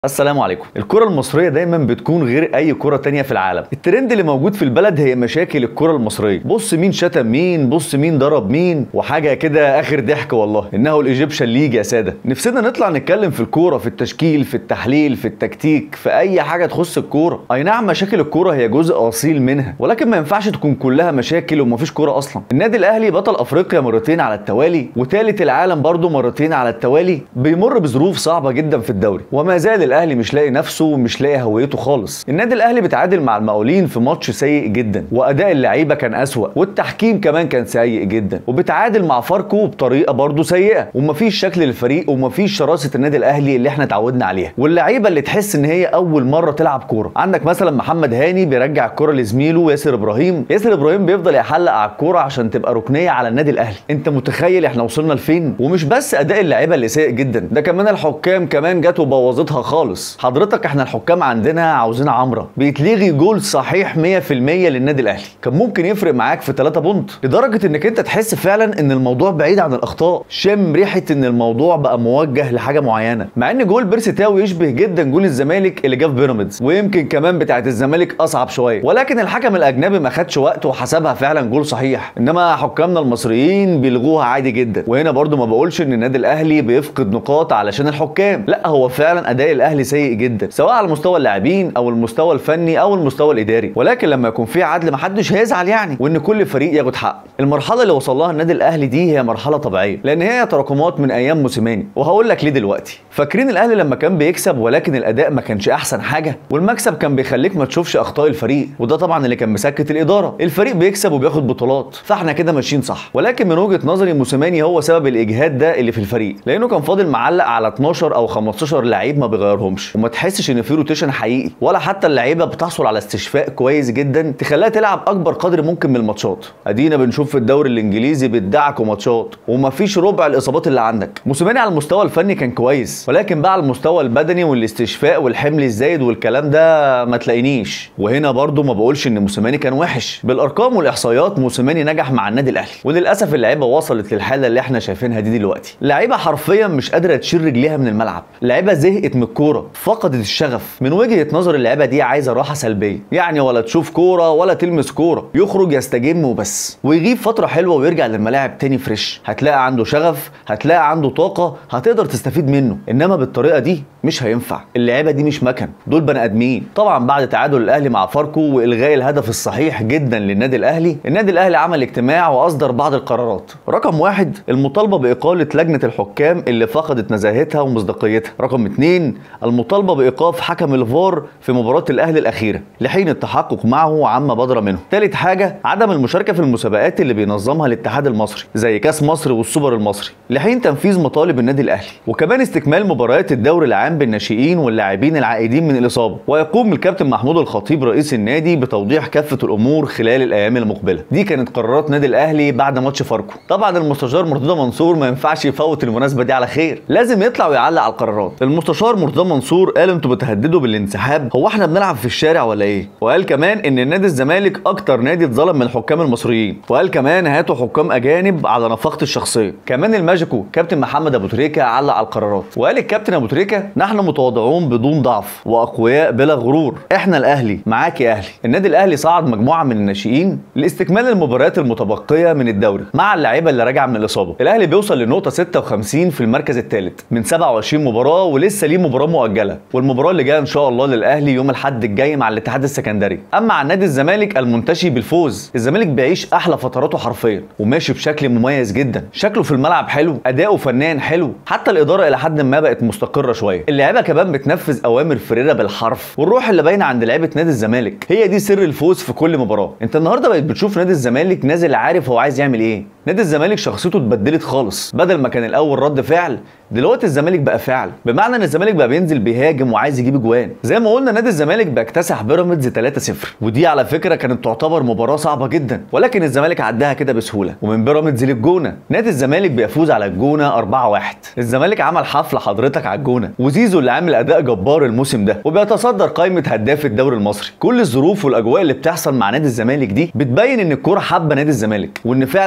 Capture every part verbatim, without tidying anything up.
السلام عليكم. الكرة المصرية دايما بتكون غير اي كرة تانية في العالم. الترند اللي موجود في البلد هي مشاكل الكرة المصرية. بص مين شتم مين، بص مين ضرب مين، وحاجة كده اخر ضحك والله. انه الايجيبشن ليج يا سادة. نفسنا نطلع نتكلم في الكورة، في التشكيل، في التحليل، في التكتيك، في اي حاجة تخص الكورة. اي نعم مشاكل الكورة هي جزء اصيل منها، ولكن ما ينفعش تكون كلها مشاكل ومفيش كورة اصلا. النادي الاهلي بطل افريقيا مرتين على التوالي، وثالث العالم برضه مرتين على التوالي، بيمر بظروف صعبة جدا في الدوري، وما زال الاهلي مش لاقي نفسه ومش لاقي هويته خالص. النادي الاهلي بيتعادل مع المقاولين في ماتش سيء جدا، واداء اللعيبه كان اسوأ، والتحكيم كمان كان سيء جدا، وبيتعادل مع فاركو بطريقه برضه سيئه، ومفيش شكل للفريق ومفيش شراسه النادي الاهلي اللي احنا اتعودنا عليها، واللعيبه اللي تحس ان هي اول مره تلعب كوره. عندك مثلا محمد هاني بيرجع الكوره لزميله ياسر ابراهيم، ياسر ابراهيم بيفضل يحلق على الكوره عشان تبقى ركنيه على النادي الاهلي. انت متخيل احنا وصلنا لفين؟ ومش بس اداء اللعيبه اللي سيء جدا، ده كمان الحكام كمان جت وبوظتها خالص. حضرتك احنا الحكام عندنا عاوزين عمره، بيتلغي جول صحيح مية في المية للنادي الاهلي، كان ممكن يفرق معاك في ثلاثة بونت، لدرجه انك انت تحس فعلا ان الموضوع بعيد عن الاخطاء، شم ريحه ان الموضوع بقى موجه لحاجه معينه، مع ان جول بيرسي تاو يشبه جدا جول الزمالك اللي جه في بيراميدز، ويمكن كمان بتاعه الزمالك اصعب شويه، ولكن الحكم الاجنبي ما خدش وقت وحسبها فعلا جول صحيح، انما حكامنا المصريين بيلغوها عادي جدا. وهنا برضو ما بقولش ان النادي الاهلي بيفقد نقاط علشان الحكام، لا هو فعلا اداء الاهلي سيء جدا، سواء على مستوى اللاعبين او المستوى الفني او المستوى الاداري، ولكن لما يكون في عدل محدش هيزعل يعني، وان كل فريق ياخد حقه. المرحله اللي وصل لها النادي الاهلي دي هي مرحله طبيعيه، لان هي تراكمات من ايام موسيماني، وهقول لك ليه دلوقتي. فاكرين الاهلي لما كان بيكسب ولكن الاداء ما كانش احسن حاجه، والمكسب كان بيخليك ما تشوفش اخطاء الفريق، وده طبعا اللي كان مسكت الاداره، الفريق بيكسب وبياخد بطولات، فاحنا كده ماشيين صح. ولكن من وجهه نظري موسيماني هو سبب الاجهاد ده اللي في الفريق، لانه كان فاضل معلق على اتناشر او خمستاشر لعيب ما بيغيرهمش، وما تحسش ان في روتيشن حقيقي، ولا حتى اللعيبه بتحصل على استشفاء كويس جدا تخليها تلعب اكبر قدر ممكن من الماتشات. ادينا بنشوف في الدوري الانجليزي بتدعك ماتشات ومفيش ربع الاصابات اللي عندك. موسيماني على المستوى الفني كان كويس، ولكن بقى على المستوى البدني والاستشفاء والحمل الزايد والكلام ده ما تلاقينيش. وهنا برضو ما بقولش ان موسيماني كان وحش، بالارقام والاحصائيات موسيماني نجح مع النادي الاهلي، وللاسف اللعيبه وصلت للحاله اللي احنا شايفينها دي دلوقتي. اللعيبه حرفيا مش قادره تشيل رجليها من الملعب، اللعيبه زهقت من الكوره، فقدت الشغف. من وجهه نظر اللعيبه دي عايزه راحه سلبيه، يعني ولا تشوف كوره ولا تلمس كوره، يخرج يستجم وبس، ويغيب فتره حلوه ويرجع للملاعب تاني فريش، هتلاقي عنده شغف، هتلاقي عنده طاقه، هتقدر تستفيد منه. انما بالطريقه دي مش هينفع، اللعيبه دي مش مكن، دول بني ادمين. طبعا بعد تعادل الاهلي مع فاركو والغاء الهدف الصحيح جدا للنادي الاهلي، النادي الاهلي عمل اجتماع واصدر بعض القرارات. رقم واحد، المطالبه باقاله لجنه الحكام اللي فقدت نزاهتها ومصداقيتها. رقم اتنين، المطالبه بايقاف حكم الفار في مباراه الاهلي الاخيره لحين التحقق معه عما بدر منه. ثالث حاجه، عدم المشاركه في المسابقات اللي بينظمها الاتحاد المصري زي كاس مصر والسوبر المصري لحين تنفيذ مطالب النادي الاهلي، وكمان استكمال مباريات الدوري العام بالناشئين واللاعبين العائدين من الاصابه. ويقوم الكابتن محمود الخطيب رئيس النادي بتوضيح كافه الامور خلال الايام المقبله. دي كانت قرارات نادي الاهلي بعد ماتش فاركو. طبعا المستشار مرتضى منصور ما ينفعش يفوت المناسبه دي على خير، لازم يطلع ويعلق على القرارات. المستشار مرتضى منصور قال انتوا بتهددوا بالانسحاب، هو احنا بنلعب في الشارع ولا ايه؟ وقال كمان ان نادي الزمالك اكتر نادي اتظلم من الحكام المصريين، وقال كمان هاتوا حكام اجانب على نفقتي الشخصيه. كمان الماجيكو كابتن محمد ابو تريكه علق على القرارات، وقال الكابتن ابو تريكه نحن متواضعون بدون ضعف واقوياء بلا غرور، احنا الاهلي معاك يا اهلي. النادي الاهلي صعد مجموعه من الناشئين لاستكمال المباريات المتبقيه من الدوري مع اللعيبه اللي راجعه من الاصابه. الاهلي بيوصل لنقطه ستة وخمسين في المركز الثالث من سبعة وعشرين مباراه، ولسه ليه مباراه مؤجله، والمباراه اللي جايه ان شاء الله للاهلي يوم الاحد الجاي مع الاتحاد السكندري. اما عن نادي الزمالك المنتشي بالفوز، الزمالك بيعيش احلى فتراته حرفيا وماشي بشكل مميز جدا، شكله في الملعب حلو، اداؤه فنيا حلو، حتى الاداره الى حد ما بقت مستقره شويه، اللعيبه كمان بتنفذ اوامر فريرة بالحرف، والروح اللي باينه عند لعيبه نادي الزمالك هي دي سر الفوز في كل مباراه. انت النهارده بقيت بتشوف نادي الزمالك نازل عارف هو عايز يعمل ايه. نادي الزمالك شخصيته اتبدلت خالص، بدل ما كان الاول رد فعل دلوقتي الزمالك بقى فعل، بمعنى ان الزمالك بقى بينزل بيهاجم وعايز يجيب اجوان. زي ما قلنا نادي الزمالك بيكتسح بيراميدز ثلاثة صفر، ودي على فكره كانت تعتبر مباراه صعبه جدا، ولكن الزمالك عداها كده بسهوله. ومن بيراميدز للجونه نادي الزمالك بيفوز على الجونه أربعة واحد. الزمالك عمل حفله حضرتك على الجونه، وزيزو اللي عامل اداء جبار الموسم ده وبيتصدر قائمه هداف الدوري المصري. كل الظروف والاجواء اللي بتحصل مع نادي الزمالك دي بتبين ان الكوره حابه نادي الزمالك، وان فعلا الزمالك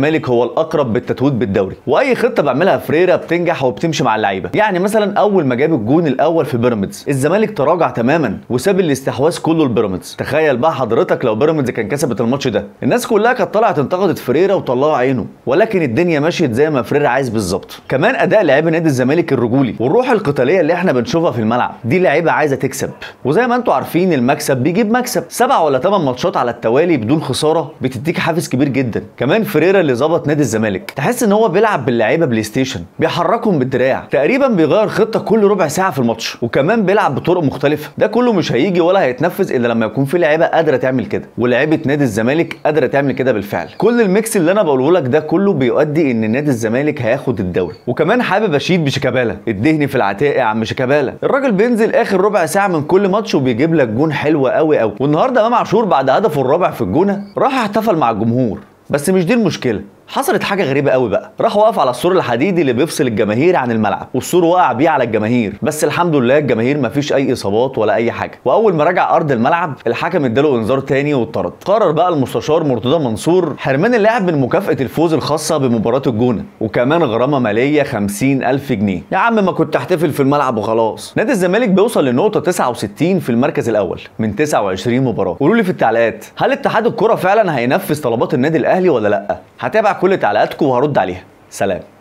الزمالك هو الاقرب بالتتويج بالدوري، واي خطه بعملها فريرة بتنجح وبتمشي مع اللعيبه. يعني مثلا اول ما جاب الجون الاول في بيراميدز الزمالك تراجع تماما وساب الاستحواذ كله لبيراميدز. تخيل بقى حضرتك لو بيراميدز كان كسبت الماتش ده، الناس كلها كانت طلعت انتقدت فريرة وطلعوا عينه، ولكن الدنيا مشيت زي ما فريرة عايز بالظبط. كمان اداء لاعبي نادي الزمالك الرجولي والروح القتاليه اللي احنا بنشوفها في الملعب، دي لعيبه عايزه تكسب، وزي ما انتم عارفين المكسب بيجيب مكسب. سبع ولا ثمان ماتشات على التوالي بدون خساره بتديك حافز كبير جدا. كمان فريرة اللي ظبط نادي الزمالك، تحس ان هو بيلعب باللعيبه بلاي ستيشن، بيحركهم بالدراع، تقريبا بيغير خطه كل ربع ساعه في الماتش، وكمان بيلعب بطرق مختلفه. ده كله مش هيجي ولا هيتنفذ الا لما يكون في لعيبه قادره تعمل كده، ولعيبه نادي الزمالك قادره تعمل كده بالفعل. كل الميكس اللي انا بقوله لك ده كله بيؤدي ان نادي الزمالك هياخد الدوري. وكمان حابب اشيد بشيكابالا، ادهني في العتاق يا عم شيكابالا. الراجل بينزل اخر ربع ساعه من كل ماتش وبيجيب لك جون حلو قوي قوي. والنهارده امام عاشور بعد هدفه الرابع في الجونه راح احتفل مع الجمهور، بس مش دي المشكله. حصلت حاجه غريبه قوي بقى، راح وقف على السور الحديدي اللي بيفصل الجماهير عن الملعب، والسور وقع بيه على الجماهير، بس الحمد لله الجماهير مفيش اي اصابات ولا اي حاجه. واول ما رجع ارض الملعب الحكم اداله انذار تاني واتطرد. قرر بقى المستشار مرتضى منصور حرمان اللاعب من مكافاه الفوز الخاصه بمباراه الجونه، وكمان غرامه ماليه خمسين ألف جنيه. يا عم ما كنت احتفل في الملعب وخلاص. نادي الزمالك بيوصل لنقطه تسعة وستين في المركز الاول من تسعة وعشرين مباراه. قولوا لي في التعليقات، هل اتحاد الكره فعلا هينفذ طلبات النادي الاهلي ولا لا؟ هتابع كل تعليقاتكم وهرد عليها. سلام.